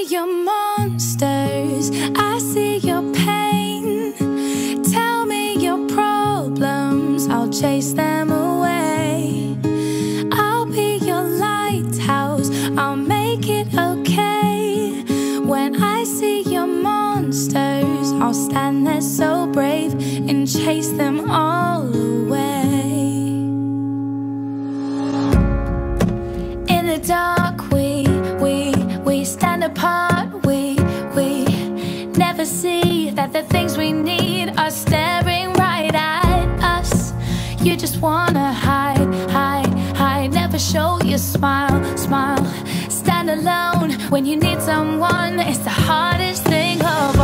see your monsters, I see your pain. Tell me your problems, I'll chase them away. I'll be your lighthouse, I'll make it okay. When I see your monsters, I'll stand there so brave and chase them all away. In the dark, we stand apart. We never see that the things we need are staring right at us. You just wanna hide, never show your smile. Stand alone when you need someone. It's the hardest thing of